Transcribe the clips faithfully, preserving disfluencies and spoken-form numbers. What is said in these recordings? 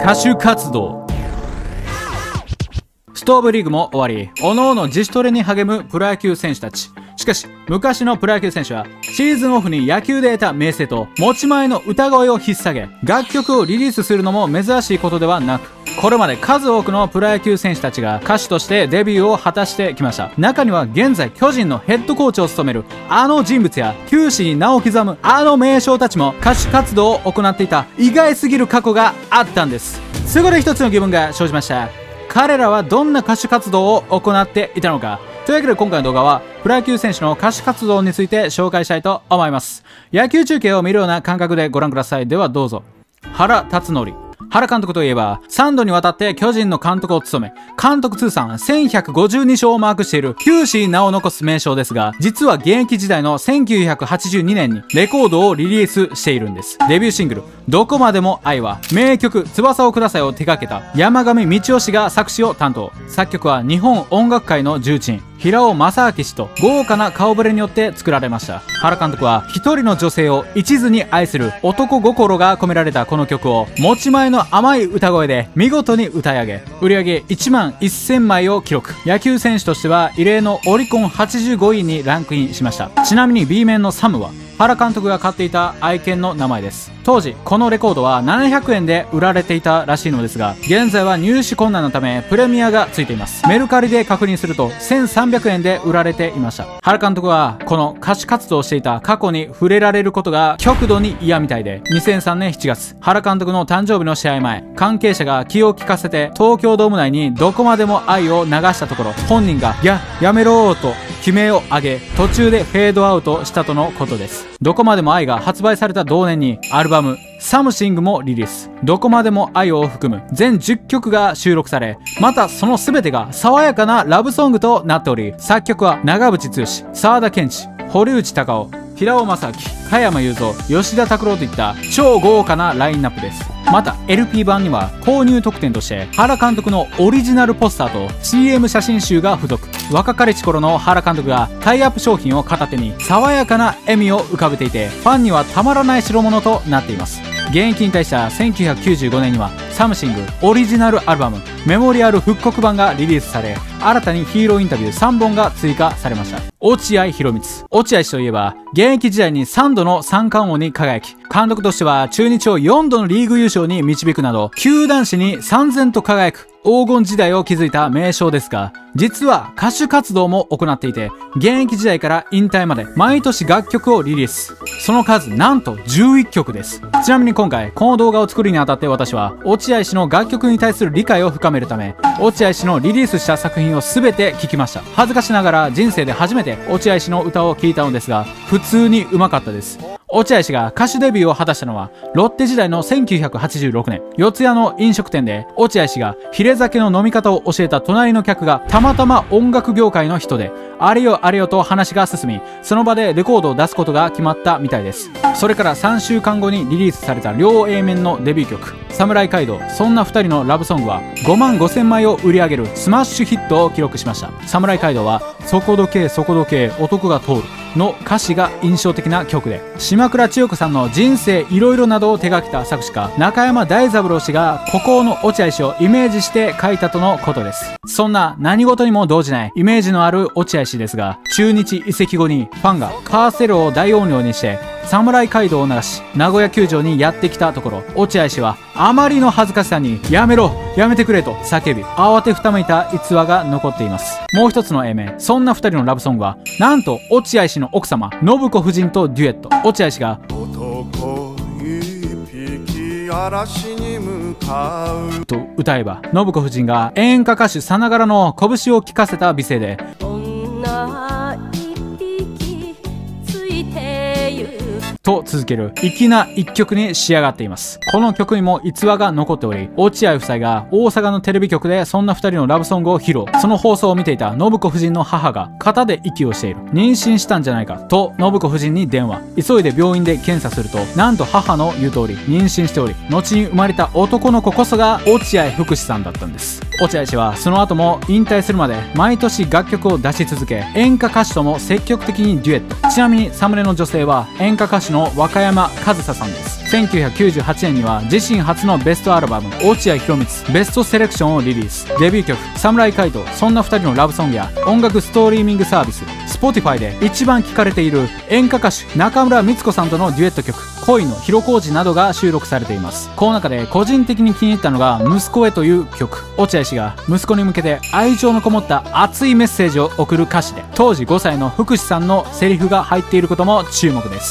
歌手活動。ストーブリーグも終わり、各々自主トレに励むプロ野球選手たち。しかし、昔のプロ野球選手は、シーズンオフに野球で得た名声と、持ち前の歌声を引っ提げ、楽曲をリリースするのも珍しいことではなく、これまで数多くのプロ野球選手たちが歌手としてデビューを果たしてきました。中には現在巨人のヘッドコーチを務めるあの人物や、球史に名を刻むあの名将たちも歌手活動を行っていた意外すぎる過去があったんです。そこで一つの疑問が生じました。彼らはどんな歌手活動を行っていたのか。というわけで今回の動画はプロ野球選手の歌手活動について紹介したいと思います。野球中継を見るような感覚でご覧ください。ではどうぞ。原辰徳。原監督といえば、さんどにわたって巨人の監督を務め、監督通算せんひゃくごじゅうにしょうをマークしている球史に名を残す名将ですが、実は現役時代のせんきゅうひゃくはちじゅうにねんにレコードをリリースしているんです。デビューシングル、どこまでも愛は、名曲、翼をくださいを手掛けた山上道夫氏が作詞を担当。作曲は日本音楽界の重鎮、平尾正明氏と豪華な顔ぶれによって作られました。原監督は一人の女性を一途に愛する男心が込められたこの曲を持ち前の甘い歌声で見事に歌い上げ、売上いちまんせんまいを記録。野球選手としては異例のオリコンはちじゅうごいにランクインしました。ちなみに B 面のサムは原監督が飼っていた愛犬の名前です。当時、このレコードはななひゃくえんで売られていたらしいのですが、現在は入手困難のためプレミアがついています。メルカリで確認するとせんさんびゃくえんで売られていました。原監督はこの歌手活動をしていた過去に触れられることが極度に嫌みたいで、にせんさんねんしちがつ、原監督の誕生日の試合前、関係者が気を利かせて東京ドーム内にどこまでも愛を流したところ、本人が、いや、やめろーと悲鳴を上げ、途中でフェードアウトしたとのことです。どこまでも愛が発売された同年にアルバムサムシングもリリース。どこまでも愛を含む全じゅっきょくが収録され、またその全てが爽やかなラブソングとなっており、作曲は長渕剛、沢田研二、堀内孝雄、平尾正明、加山雄三、吉田拓郎といった超豪華なラインナップです。また エルピー 版には購入特典として原監督のオリジナルポスターと シーエム 写真集が付属。若かりし頃の原監督がタイアップ商品を片手に爽やかな笑みを浮かべていて、ファンにはたまらない代物となっています。現役に対したせんきゅうひゃくきゅうじゅうごねんにはサムシングオリジナルアルバムメモリアル復刻版がリリースされ、新たにヒーローインタビューさんぼんが追加されました。落合博満。落合氏といえば現役時代にさんどの三冠王に輝き、監督としては中日をよんどのリーグ優勝に導くなど球団史に燦然と輝く黄金時代を築いた名将ですが、実は歌手活動も行っていて、現役時代から引退まで毎年楽曲をリリース。その数なんとじゅういっきょくです。ちなみに今回この動画を作るにあたって私は落合氏の楽曲に対する理解を深めるため、落合氏のリリースした作品を全て聴きました。恥ずかしながら人生で初めて落合氏の歌を聴いたのですが、普通にうまかったです。落合氏が歌手デビューを果たしたのはロッテ時代のせんきゅうひゃくはちじゅうろくねん、四谷の飲食店で落合氏がヒレ酒の飲み方を教えた隣の客がたまたま音楽業界の人で、あれよあれよと話が進み、その場でレコードを出すことが決まったみたいです。それからさんしゅうかんごにリリースされた両 A 面のデビュー曲「サムライ街道」。そんなふたりのラブソングはごまんごせんまいを売り上げるスマッシュヒットを記録しました。サムライ街道は「そこどけそこどけ男が通る」の歌詞が印象的な曲で、島倉千代子さんの人生いろいろなどを手掛けた作詞家中山大三郎氏が孤高の落合氏をイメージして書いたとのことです。そんな何事にも動じないイメージのある落合氏ですが、中日移籍後にファンがカーセルを大音量にして侍街道を流し名古屋球場にやってきたところ、落合氏はあまりの恥ずかしさにやめろやめてくれと叫び、慌てふためいた逸話が残っています。もう一つの A 面、そんなふたりのラブソングはなんと落合氏の奥様信子夫人とデュエット。落合氏が男一匹嵐に向かうと歌えば、信子夫人が演歌歌手さながらの拳を利かせた美声で女一匹ついてゆと続ける粋な一曲に仕上がっています。この曲にも逸話が残っており、落合夫妻が大阪のテレビ局でそんなふたりのラブソングを披露。その放送を見ていた信子夫人の母が肩で息をしている、妊娠したんじゃないかと信子夫人に電話。急いで病院で検査すると、なんと母の言う通り妊娠しており、後に生まれた男の子こそが落合福士さんだったんです。 落合氏はその後も引退するまで毎年楽曲を出し続け、演歌歌手とも積極的にデュエット。ちなみにサムネの女性は演歌歌手の若山和沙さんです。せんきゅうひゃくきゅうじゅうはちねんには自身初のベストアルバム落合博満ベストセレクションをリリース。デビュー曲侍海斗そんなふたりのラブソングや音楽ストリーミングサービス Spotify で一番聴かれている演歌歌手中村光子さんとのデュエット曲恋の広小路などが収録されています。この中で個人的に気に入ったのが息子へという曲。落合氏が息子に向けて愛情のこもった熱いメッセージを送る歌詞で、当時ごさいの福士さんのセリフが入っていることも注目です。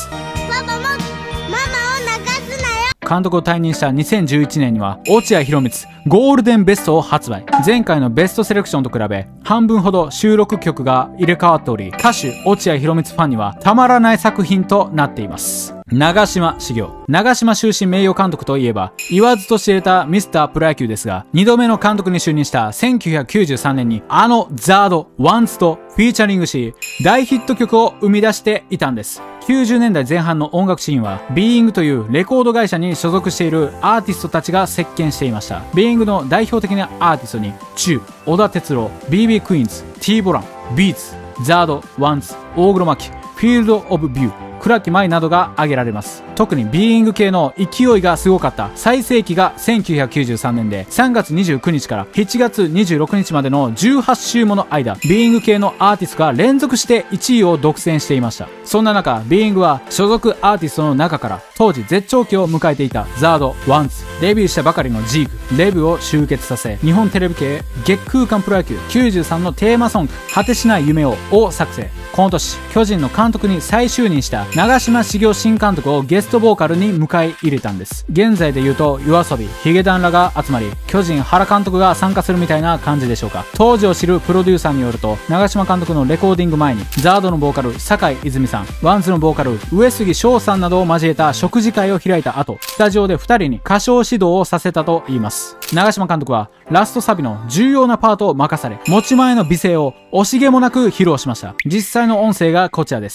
監督を退任したにせんじゅういちねんには落合博満ゴールデンベストを発売。前回のベストセレクションと比べ半分ほど収録曲が入れ替わっており、歌手落合博満ファンにはたまらない作品となっています。長嶋茂雄。長嶋終身名誉監督といえば言わずと知れたミスタープロ野球ですが、にどめの監督に就任したせんきゅうひゃくきゅうじゅうさんねんにあのザード、ワンツとフィーチャリングし大ヒット曲を生み出していたんです。きゅうじゅうねんだいぜん半の音楽シーンはビーイングというレコード会社に所属しているアーティストたちが席巻していました。ビーイングの代表的なアーティストにチュー、小田哲郎、ビービー クイーンズ、T ボラン、ビーツ、ザード、ワンツ、大黒摩季、フィールド・オブ・ビュー、倉木舞などが挙げられます。特にビーイング系の勢いがすごかった最盛期がせんきゅうひゃくきゅうじゅうさんねんで、さんがつにじゅうくにちからしちがつにじゅうろくにちまでのじゅうはちしゅうもの間、ビーイング系のアーティストが連続していちいを独占していました。そんな中、ビーイングは所属アーティストの中から当時絶頂期を迎えていたザード、ワンツ、デビューしたばかりのジーグ、レブを集結させ、日本テレビ系月空間プロ野球きゅうじゅうさんのテーマソング果てしない夢をを作成。この年、巨人の監督に再就任した長嶋茂雄新監督をゲストボーカルに迎え入れたんです。現在で言うと夜遊び、ヒゲダンらが集まり、巨人原監督が参加するみたいな感じでしょうか。当時を知るプロデューサーによると、長嶋監督のレコーディング前にザードのボーカル酒井泉さん、ワンズのボーカル上杉翔さんなどを交えた食事会を開いた後、スタジオでふたりに歌唱指導をさせたといいます。長嶋監督はラストサビの重要なパートを任され、持ち前の美声を惜しげもなく披露しました。実際の音声がこちらです。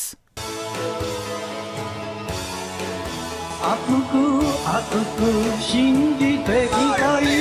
熱く熱く信じていたい、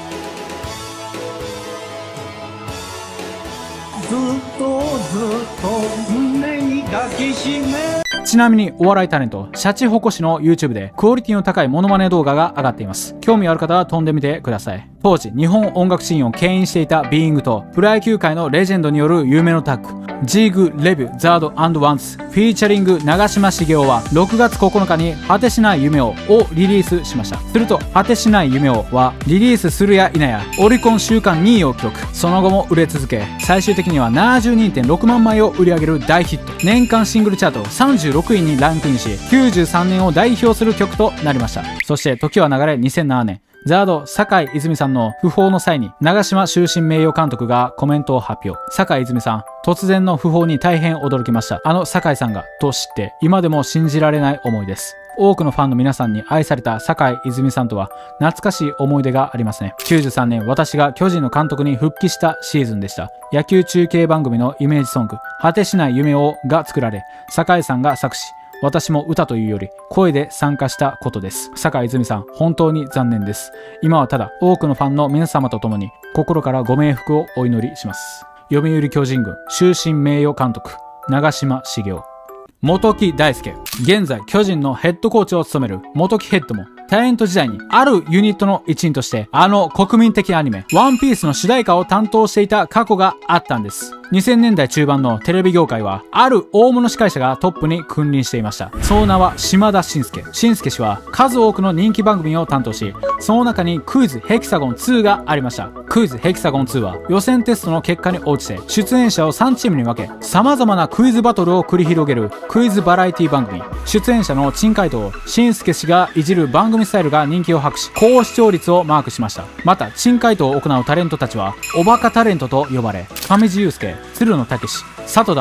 ずっとずっと胸に抱きしめ。 ちなみにお笑いタレントシャチホコ氏の YouTube でクオリティの高いモノマネ動画が上がっています。興味ある方は飛んでみてください。当時日本音楽シーンを牽引していたビーイングとプロ野球界のレジェンドによる有名のタッグジーグ、レビュー、ザード&ワンツフィーチャリング長嶋茂雄はろくがつここのかに果てしない夢ををリリースしました。すると果てしない夢をはリリースするや否やオリコン週間にいを記録。その後も売れ続け、最終的には ななじゅうにてんろくまんまいを売り上げる大ヒット。年間シングルチャートさんじゅうろくいにランクインし、きゅうじゅうさんねんを代表する曲となりました。そして時は流れにせんななねん、ザード酒井泉さんの訃報の際に長嶋終身名誉監督がコメントを発表。酒井泉さん、突然の訃報に大変驚きました。あの酒井さんがと知って今でも信じられない思いです。多くのファンの皆さんに愛された酒井泉さんとは懐かしい思い出がありますね。きゅうじゅうさんねん、私が巨人の監督に復帰したシーズンでした。野球中継番組のイメージソング果てしない夢をが作られ、酒井さんが作詞、私も歌というより声で参加したことです。酒井泉さん、本当に残念です。今はただ多くのファンの皆様と共に心からご冥福をお祈りします。読売巨人軍終身名誉監督長嶋茂雄。本木大輔。現在巨人のヘッドコーチを務める本木ヘッドもタレント時代にあるユニットの一員としてあの国民的アニメワンピースの主題歌を担当していた過去があったんです。にせんねんだい中盤のテレビ業界はある大物司会者がトップに君臨していました。その名は島田紳介。紳介氏は数多くの人気番組を担当し、その中にクイズヘキサゴンツーがありました。クイズヘキサゴンツーは予選テストの結果に応じて出演者をさんチームに分け、様々なクイズバトルを繰り広げるクイズバラエティ番組。出演者の珍回答を紳介氏がいじる番組スタイルが人気を博し、高視聴率をマークしました。また珍回答を行うタレントたちはおバカタレントと呼ばれ、上地雄介、鶴野武史、里田舞、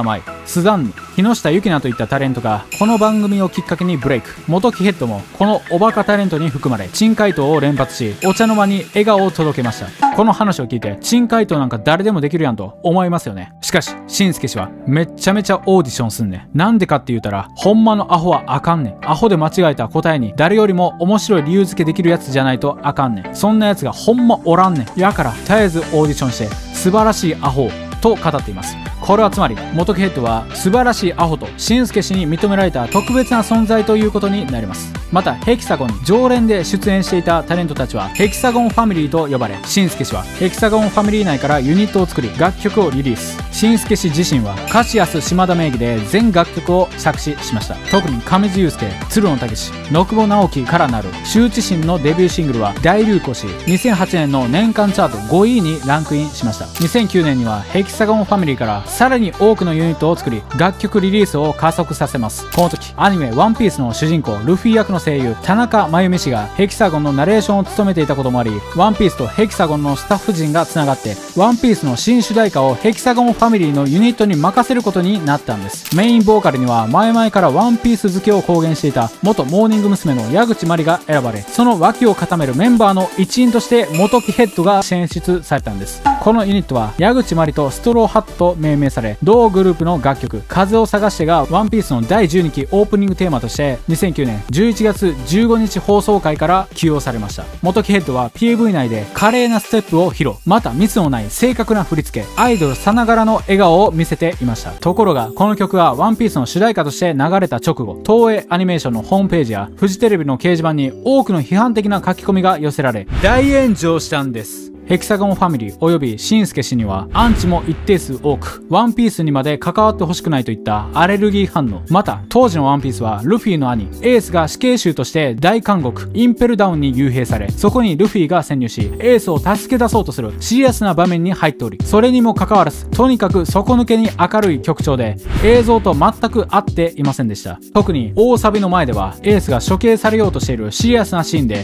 スザンヌ、木下ゆきなといったタレントがこの番組をきっかけにブレイク。元木ヘッドもこのおバカタレントに含まれ珍回答を連発し、お茶の間に笑顔を届けました。この話を聞いて珍回答なんか誰でもできるやんと思いますよね。しかししんすけ氏はめっちゃめちゃオーディションすんねん。なんでかって言うたら、ほんまのアホはあかんねん。アホで間違えた答えに誰よりも面白い理由付けできるやつじゃないとあかんねん。そんなやつがほんまおらんねん。やから絶えずオーディションして素晴らしいアホと語っています。これはつまり元木ヘッドは素晴らしいアホとしんすけ氏に認められた特別な存在ということになります。またヘキサゴンに常連で出演していたタレントたちはヘキサゴンファミリーと呼ばれ、しんすけ氏はヘキサゴンファミリー内からユニットを作り楽曲をリリース。しんすけ氏自身はカシアス島田名義で全楽曲を作詞しました。特に上地雄介、鶴野武史、野久保直樹からなる羞恥心のデビューシングルは大流行し、にせんはちねんの年間チャートごいにランクインしました。にせんきゅうねんにはヘキサゴンファミリーからさらに多くのユニットを作り楽曲リリースを加速させます。この時アニメ「ワンピースの主人公ルフィ役の声優田中真由美氏がヘキサゴンのナレーションを務めていたこともあり、ワンピースとヘキサゴンのスタッフ陣がつながってワンピースの新主題歌をヘキサゴンファミリーのユニットに任せることになったんです。メインボーカルには前々からワンピース好きを公言していた元モーニング娘。の矢口真里が選ばれ、その脇を固めるメンバーの一員として元木ヘッドが選出されたんです。このユニットは矢口真里とストローハットと命名され、同グループの楽曲「風を探して」がワンピースのだいじゅうにきオープニングテーマとしてにせんきゅうねんじゅういちがつじゅうごにち放送回から起用されました。元木ヘッドは ピーエーブイ 内で華麗なステップを披露、またミスのない正確な振り付け、アイドルさながらの笑顔を見せていました。ところがこの曲はワンピースの主題歌として流れた直後、東映アニメーションのホームページやフジテレビの掲示板に多くの批判的な書き込みが寄せられ大炎上したんです。ヘキサゴンファミリー及びしんすけ氏にはアンチも一定数多く、ワンピースにまで関わってほしくないといったアレルギー反応。また当時のワンピースはルフィの兄エースが死刑囚として大監獄インペルダウンに幽閉され、そこにルフィが潜入しエースを助け出そうとするシリアスな場面に入っており、それにもかかわらずとにかく底抜けに明るい曲調で映像と全く合っていませんでした。特に大サビの前ではエースが処刑されようとしているシリアスなシーンで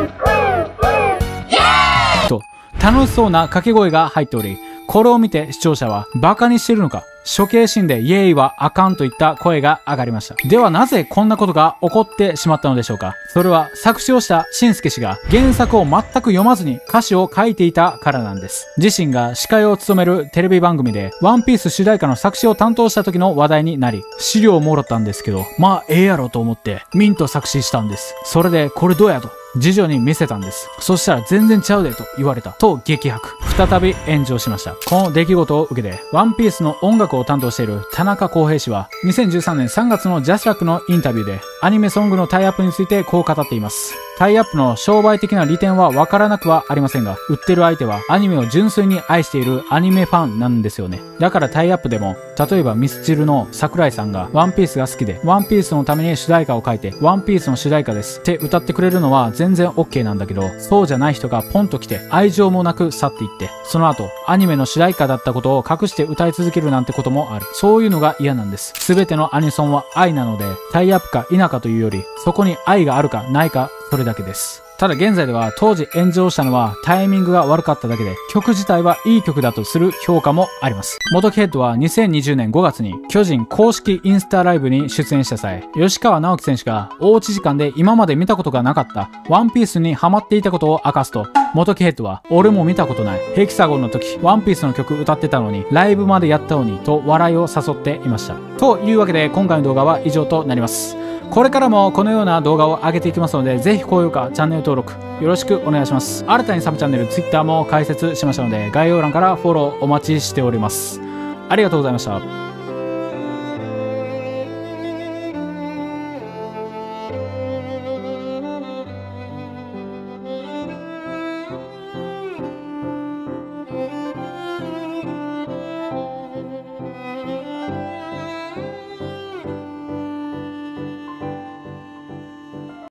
と楽しそうな掛け声が入っており、これを見て視聴者はバカにしてるのか、処刑シーンでイエーイはあかんといった声が上がりました。ではなぜこんなことが起こってしまったのでしょうか。それは作詞をしたしんすけ氏が原作を全く読まずに歌詞を書いていたからなんです。自身が司会を務めるテレビ番組でワンピース主題歌の作詞を担当した時の話題になり、資料をもらったんですけど、まあええやろと思ってミント作詞したんです。それでこれどうやと次女に見せたんです。そしたら全然ちゃうでと言われたと激白。再び炎上しました。この出来事を受けてワンピースの音楽を担当している田中康平氏はにせんじゅうさんねんさんがつのジャスラックのインタビューでアニメソングのタイアップについてこう語っています。タイアップの商売的な利点はわからなくはありませんが、売ってる相手はアニメを純粋に愛しているアニメファンなんですよね。だからタイアップでも、例えばミスチルの桜井さんがワンピースが好きでワンピースのために主題歌を書いてワンピースの主題歌ですって歌ってくれるのは全然 OK なんだけど、そうじゃない人がポンと来て愛情もなく去っていって、その後アニメの主題歌だったことを隠して歌い続けるなんてこともある。そういうのが嫌なんです。全てのアニソンは愛なので、タイアップか否かというよりそこに愛があるかないか、それだけです。ただ現在では当時炎上したのはタイミングが悪かっただけで、曲自体はいい曲だとする評価もあります。元木ヘッドはにせんにじゅうねんごがつに巨人公式インスタライブに出演した際、吉川直樹選手がおうち時間で今まで見たことがなかったワンピースにハマっていたことを明かすと、元木ヘッドは俺も見たことない、ヘキサゴンの時ワンピースの曲歌ってたのにライブまでやったのにと笑いを誘っていました。というわけで今回の動画は以上となります。これからもこのような動画を上げていきますので、ぜひ高評価、チャンネル登録よろしくお願いします。新たにサブチャンネル、Twitter も開設しましたので、概要欄からフォローお待ちしております。ありがとうございました。